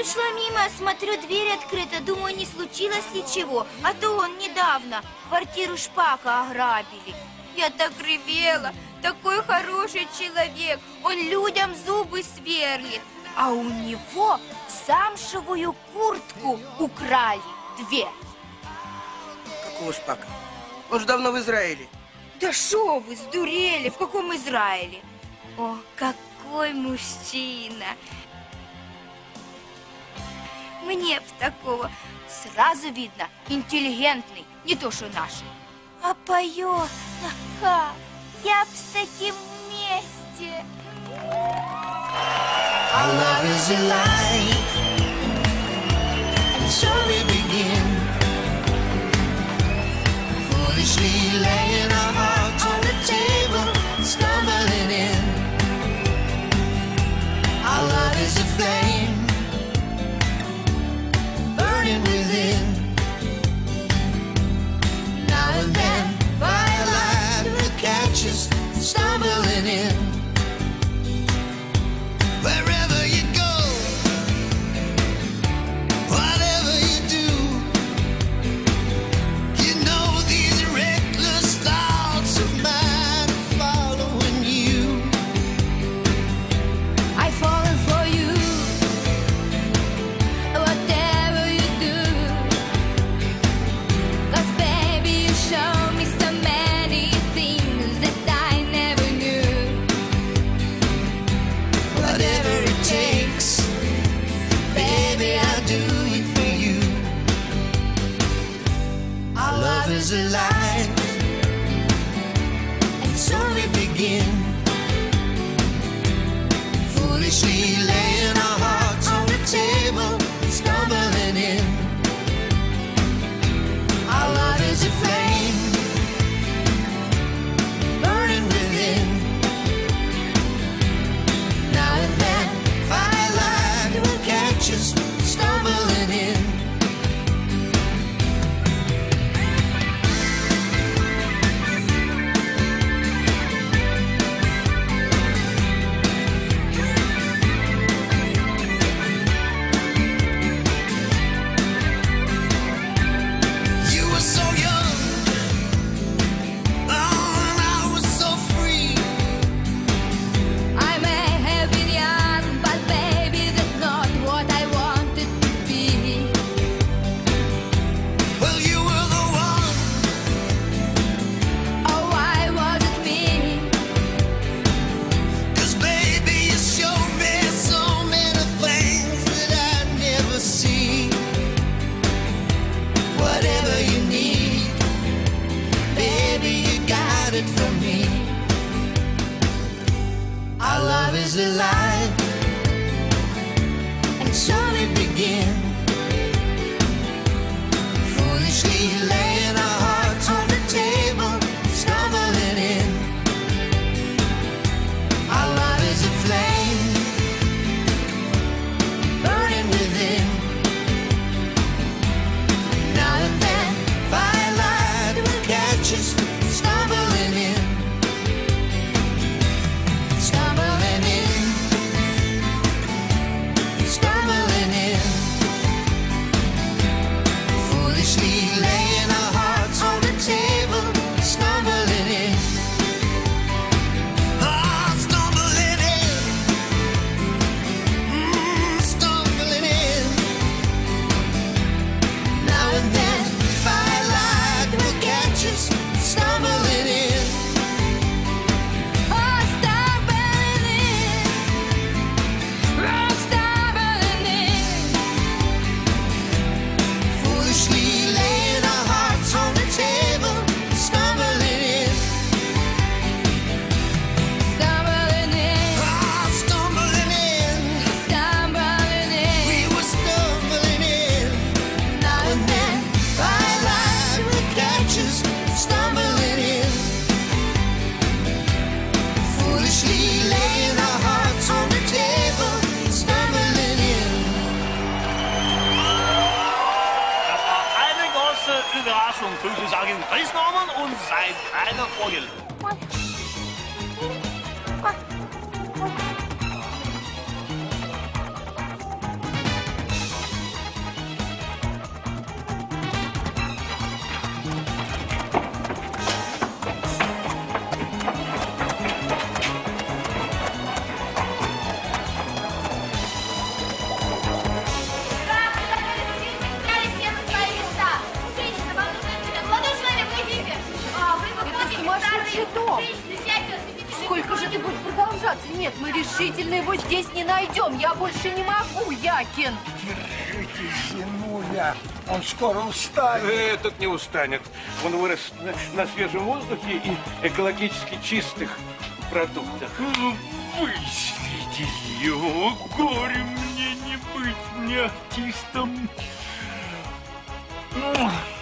шла мимо, смотрю, дверь открыта, думаю, не случилось ничего. А то он недавно квартиру Шпака ограбили. Я так ревела, такой хороший человек, он людям зубы сверлит. А у него замшевую куртку украли 2. Какого Шпака? Он же давно в Израиле. Да шо вы, сдурели, в каком Израиле? О, какой мужчина! Мне б такого. Сразу видно, интеллигентный, не то что наши. А поет, ага, я б с таким вместе. Our love is alive, and so we begin, foolishly laying our hearts on the table, stumbling in. Our love is a flame, burning within. Now and then, firelight will catch us, stumbling in. Wherever you go, whatever you do, you know these reckless thoughts of mine are following you. I've fallen for you, whatever you do. 'Cause baby, you show me so many things that I never knew. Whatever it takes, baby, I'll do it for you. Our love is alive, and so we begin, foolishly laying our hearts on the table, stumbling in. Our love is a flame, burning within. Now and then, firelight will catch us, stumbling in. You were so young, oh, and I was so free. I may have been young, but baby, that's not what I wanted to be. Well, you were the one. Oh, why was it me? 'Cause baby, you showed me so many things that I'd never see. Whatever you need, baby, you got it from me. Our love is alive, and so we begin, foolishly laying our hearts on the table, stumbling in. Our love is a flame, burning within. Now and then, firelight will catch us, stumbling in. Stumbling in. Stumbling in. Foolishly laying our hearts on the table, stumbling in. Ah, stumbling in. Stumbling in. Now and then, firelight will catch us, stumbling in. Oh, stumbling in. Oh, stumbling in. Foolishly laying our hearts on the table, stumbling in. Stumbling in. Ah, stumbling in. Stumbling We in. were stumbling in. Now and then, firelight will catch us, stumbling in. Foolishly laying our hearts on the table, stumbling in. Das war eine große Überraschung. Grüße sagen Chris Norman und sein kleiner Vogel. Сколько же ты будешь продолжаться? Нет, мы решительно его здесь не найдем. Я больше не могу, Якин. Держитесь, Зинуля. Он скоро устанет. Этот не устанет. Он вырос на свежем воздухе и экологически чистых продуктах. Выследите его. Горе мне не быть не артистом.